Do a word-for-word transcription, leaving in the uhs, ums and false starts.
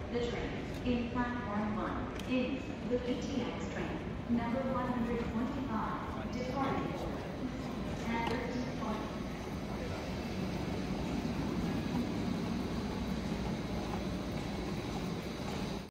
The train in platform one is the P T X train, number one hundred twenty-five, departing